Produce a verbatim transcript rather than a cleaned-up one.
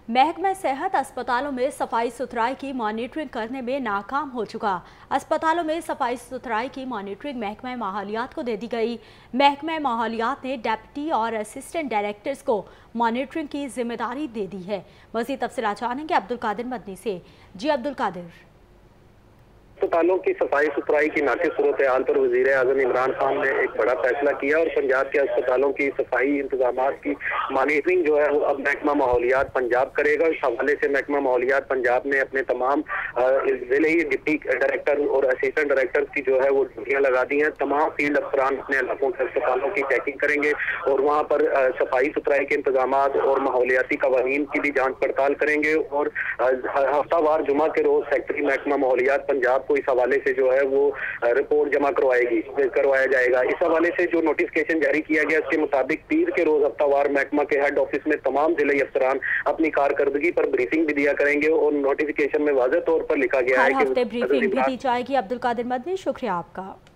महकमा सेहत अस्पतालों में सफाई सुथराई की मॉनिटरिंग करने में नाकाम हो चुका। अस्पतालों में सफाई सुथराई की मॉनिटरिंग महकमा माहौलियात को दे दी गई। महकमा माहौलियात ने डेप्टी और असिस्टेंट डायरेक्टर्स को मॉनिटरिंग की जिम्मेदारी दे दी है। मज़ीद तफसीलात जानेंगे अब्दुल कादिर मदनी से। जी अब्दुल कादिर। अस्पतालों की सफाई सुथराई की नाकिस सूरत हाल पर वज़ीर आज़म इमरान खान ने एक बड़ा फैसला किया और पंजाब के अस्पतालों की सफाई इंतजाम की मॉनिटरिंग जो है वो अब महकमा माहौलियात पंजाब करेगा। इस हवाले से महकमा माहौलियात पंजाब ने अपने तमाम जिले डिप्टी डायरेक्टर और असिस्टेंट डायरेक्टर की जो है वो ड्यूटियाँ लगा दी हैं। तमाम फील्ड अफसरान अपने इलाकों के अस्पतालों की चेकिंग करेंगे और वहाँ पर सफाई सुथराई के इंतजाम और माहौलियाती कवानीन की भी जाँच पड़ताल करेंगे और हफ्तावार जुमा के रोज सेक्रेटरी महकमा माहौलियात पंजाब इस हवाले से जो है वो रिपोर्ट जमा करवाएगी करवाया जाएगा। इस हवाले से जो नोटिफिकेशन जारी किया गया उसके मुताबिक पीर के रोज हफ्तावार महकमा के हेड ऑफिस में तमाम जिले अफसरान अपनी कारकर्दगी पर ब्रीफिंग भी दिया करेंगे और नोटिफिकेशन में वाज़ेह तौर पर लिखा गया है कि ब्रीफिंग भी दी जाएगी। अब्दुल कादिर मदनी, शुक्रिया आपका।